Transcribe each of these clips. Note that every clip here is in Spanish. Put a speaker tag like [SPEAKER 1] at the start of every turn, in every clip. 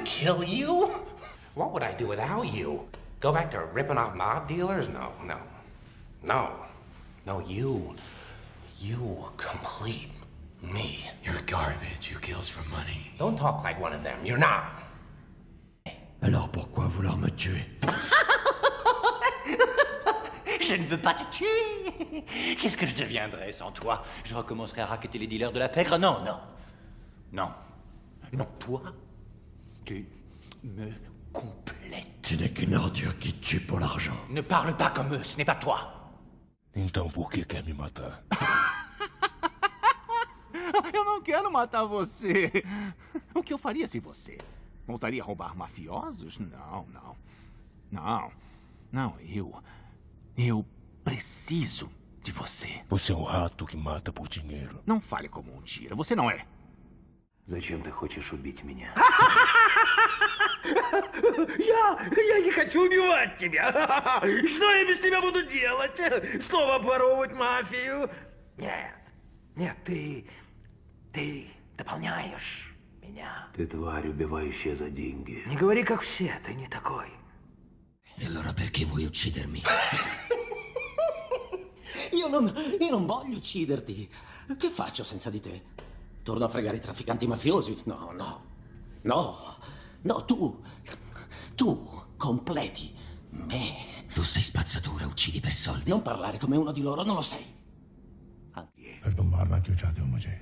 [SPEAKER 1] kill you? What would I do without you? Go back to ripping off mob dealers? No. No, you complete me.
[SPEAKER 2] You're garbage who kills for money.
[SPEAKER 1] Don't talk like one of them. You're not.
[SPEAKER 2] Alors pourquoi vouloir me tuer?
[SPEAKER 3] Je ne veux pas te tuer. Qu'est-ce que je deviendrais sans toi? Je recommencerais à racketter les dealers de la pègre? Non. Non, toi, tu me complètes.
[SPEAKER 2] Tu n'es qu'une ordure qui tue pour l'argent.
[SPEAKER 3] Ne parle pas comme eux, ce n'est pas toi.
[SPEAKER 4] Então por que quer me matar?
[SPEAKER 5] Eu não quero matar você. O que eu faria se você voltaria a roubar mafiosos? Não, eu preciso de você.
[SPEAKER 4] Você é um rato que mata por dinheiro.
[SPEAKER 5] Não fale como um tira, você não é.
[SPEAKER 2] Зачем ты хочешь убить меня?
[SPEAKER 6] Я не хочу убивать тебя. Что я без тебя буду делать? Снова обворовывать мафию? Нет, ты дополняешь меня.
[SPEAKER 2] Ты тварь, убивающая за деньги.
[SPEAKER 6] Не говори как все, ты не такой.
[SPEAKER 2] E allora perché vuoi uccidermi?
[SPEAKER 7] Io non voglio ucciderti. Che faccio senza di te? Torno a fregare i trafficanti mafiosi? No, tu completi me.
[SPEAKER 2] Tu sei spazzatura, uccidi per soldi.
[SPEAKER 7] Non parlare come uno di loro, non lo sei.
[SPEAKER 4] फिर तुम मारना क्यों चाहते हो मुझे?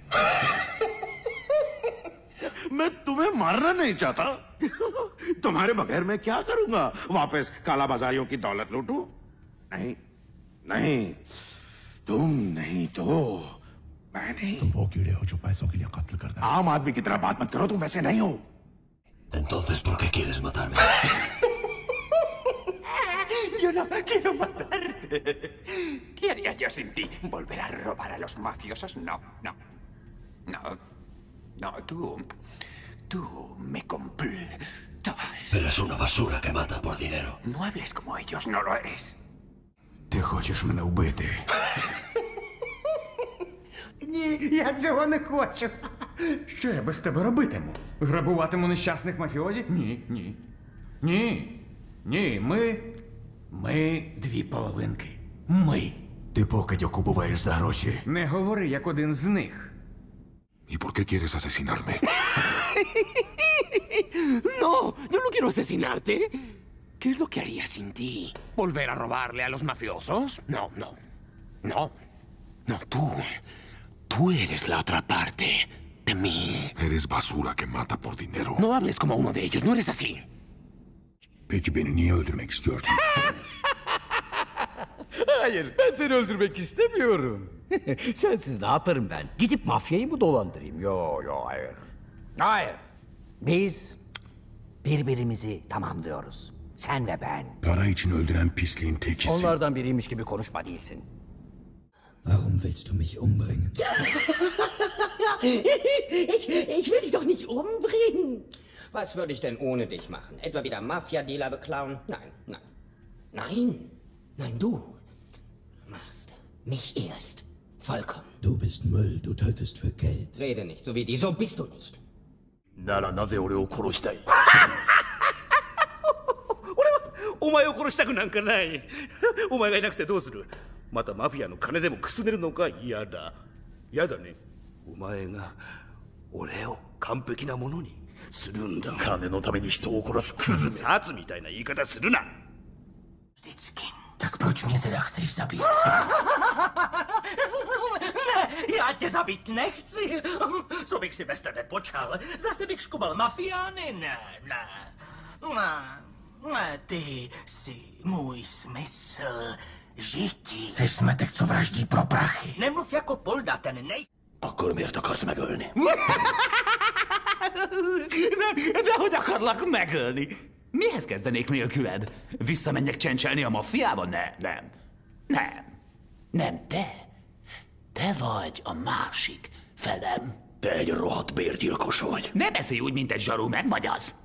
[SPEAKER 8] मैं तुम्हें मारना नहीं चाहता। तुम्हारे बगैर मैं क्या करूंगा? वापस काला बाजारियों की दौलत लूटूं? नहीं, तुम नहीं तो मैं नहीं।
[SPEAKER 4] तुम वो कीड़े हो जो पैसों के लिए कत्ल करता है।
[SPEAKER 8] आम आदमी की तरह बात मत करो, तुम वैसे नहीं हो।
[SPEAKER 2] Entonces, ¿por qué quieres matarme?
[SPEAKER 3] Yo no quiero matarte. ¿Qué haría yo sin ti? ¿Volver a robar a los mafiosos? No. Tú me completas.
[SPEAKER 2] Eres una basura que mata por dinero.
[SPEAKER 3] No hables como ellos, no lo eres.
[SPEAKER 2] Ти хочеш мене вбити?
[SPEAKER 9] Ні, я цього не хочу. Що я без тебе робитиму? Грабуватиму нещасних мафіозі? Ні, ми дві половинки. Ми.
[SPEAKER 2] Ти покидьок убиваєш за гроші.
[SPEAKER 9] Не говори, як один з них.
[SPEAKER 4] ¿Y por qué quieres asesinarme?
[SPEAKER 1] No, yo no quiero asesinarte. ¿Qué es lo que haría sin ti? ¿Volver a robarle a los mafiosos? No. Tú eres la otra parte de mí.
[SPEAKER 4] Eres basura que mata por dinero.
[SPEAKER 1] No hables como uno de ellos, no eres así.
[SPEAKER 4] Peki beni niye öldürmek istiyorsun?
[SPEAKER 10] Hayır, ben seni öldürmek istemiyorum. Sensiz ne yaparım ben? Gidip mafyayı mı dolandırayım? Yo, hayır. Hayır. Biz birbirimizi tamamlıyoruz. Sen ve ben.
[SPEAKER 4] Para için öldüren pisliğin tekisin.
[SPEAKER 10] Onlardan biriymiş gibi konuşma değilsin.
[SPEAKER 2] Warum willst du mich umbringen?
[SPEAKER 7] Ich will dich doch nicht umbringen. Was würde ich denn ohne dich machen? Etwa wieder Mafia-Dealer beklauen? Nein, du machst mich erst vollkommen.
[SPEAKER 2] Du bist Müll, du tötest für Geld.
[SPEAKER 7] Rede nicht, so wie die, so bist du nicht.
[SPEAKER 4] ならなぜ俺を殺したい？
[SPEAKER 6] 俺はお前を殺したくなんかない。お前がいなくてどうする？またマフィアの金でもくすねるのか？嫌だね。お前が俺を完璧なものにするんだ。
[SPEAKER 4] 金のために人を殺すクズめ。
[SPEAKER 6] 殺みたいな言い方するな。
[SPEAKER 2] Tak proč mě teda chceš zabít?
[SPEAKER 3] Ne, já tě zabít nechci. Co bych si bez tebe počal? Zase bych škubal mafiány? Ne, ty jsi můj smysl žití.
[SPEAKER 2] Jsi smetek, co vraždí pro prachy.
[SPEAKER 3] Nemluv jako Polda, ten nej...
[SPEAKER 2] Akkor miért akarsz megölni?
[SPEAKER 1] De hogy akarlak megölni? Mihez kezdenék nélküled? Visszamenjek csencselni a maffiába? Nem, te vagy a másik felem.
[SPEAKER 2] Te egy rohadt bérgyilkos vagy.
[SPEAKER 1] Ne beszélj úgy, mint egy zsaru, meg vagy az?